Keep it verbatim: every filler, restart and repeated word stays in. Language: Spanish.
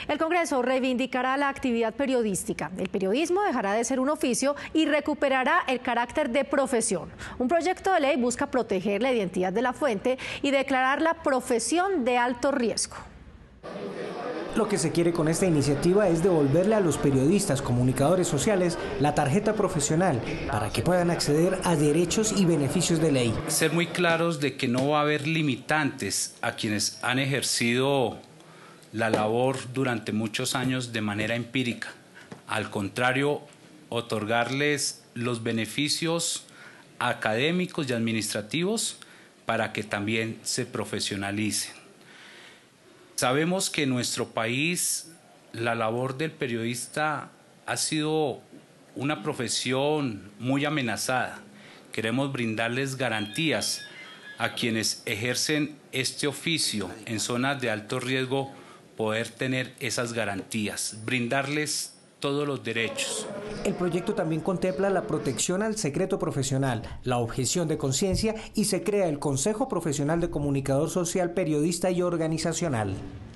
El Congreso reivindicará la actividad periodística. El periodismo dejará de ser un oficio y recuperará el carácter de profesión. Un proyecto de ley busca proteger la identidad de la fuente y declararla profesión de alto riesgo. Lo que se quiere con esta iniciativa es devolverle a los periodistas, comunicadores sociales, la tarjeta profesional para que puedan acceder a derechos y beneficios de ley. Ser muy claros de que no va a haber limitantes a quienes han ejercido la labor durante muchos años de manera empírica. Al contrario, otorgarles los beneficios académicos y administrativos para que también se profesionalicen. Sabemos que en nuestro país la labor del periodista ha sido una profesión muy amenazada. Queremos brindarles garantías a quienes ejercen este oficio en zonas de alto riesgo, poder tener esas garantías, brindarles todos los derechos. El proyecto también contempla la protección al secreto profesional, la objeción de conciencia y se crea el Consejo Profesional de Comunicador Social, Periodista y Organizacional.